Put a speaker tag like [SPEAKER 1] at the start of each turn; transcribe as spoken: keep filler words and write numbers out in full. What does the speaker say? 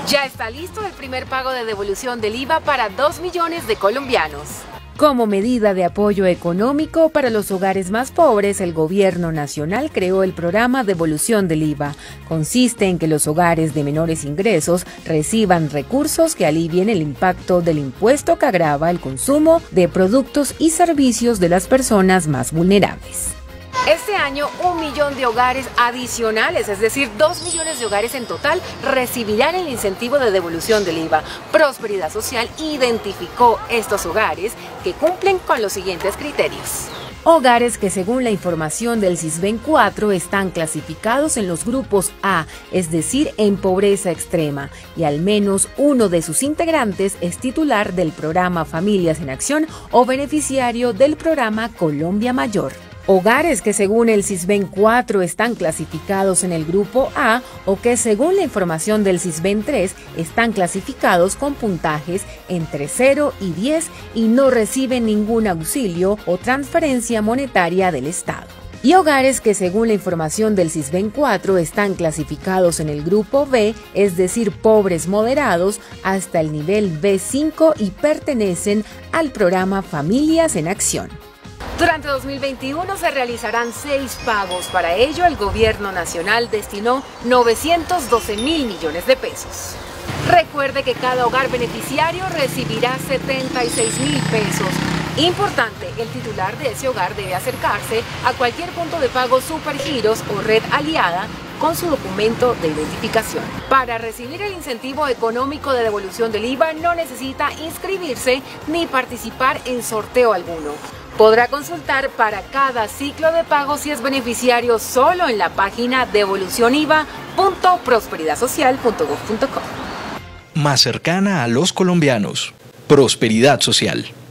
[SPEAKER 1] Ya está listo el primer pago de devolución del I V A para dos millones de colombianos.
[SPEAKER 2] Como medida de apoyo económico para los hogares más pobres, el Gobierno Nacional creó el programa Devolución del I V A. Consiste en que los hogares de menores ingresos reciban recursos que alivien el impacto del impuesto que agrava el consumo de productos y servicios de las personas más vulnerables.
[SPEAKER 1] Este año, un millón de hogares adicionales, es decir, dos millones de hogares en total, recibirán el incentivo de devolución del I V A. Prosperidad Social identificó estos hogares que cumplen con los siguientes criterios.
[SPEAKER 2] Hogares que según la información del Sisbén cuatro están clasificados en los grupos A, es decir, en pobreza extrema, y al menos uno de sus integrantes es titular del programa Familias en Acción o beneficiario del programa Colombia Mayor. Hogares que según el Sisbén cuatro están clasificados en el grupo A o que según la información del Sisbén tres están clasificados con puntajes entre cero y diez y no reciben ningún auxilio o transferencia monetaria del Estado. Y hogares que según la información del Sisbén cuatro están clasificados en el grupo B, es decir, pobres moderados hasta el nivel B cinco y pertenecen al programa Familias en Acción.
[SPEAKER 1] Durante dos mil veintiuno se realizarán seis pagos. Para ello, el Gobierno Nacional destinó novecientos doce mil millones de pesos. Recuerde que cada hogar beneficiario recibirá setenta y seis mil pesos. Importante, el titular de ese hogar debe acercarse a cualquier punto de pago Supergiros o red aliada con su documento de identificación. Para recibir el incentivo económico de devolución del I V A no necesita inscribirse ni participar en sorteo alguno. Podrá consultar para cada ciclo de pago si es beneficiario solo en la página devolución I V A punto prosperidad social punto gob punto co.
[SPEAKER 3] Más cercana a los colombianos. Prosperidad Social.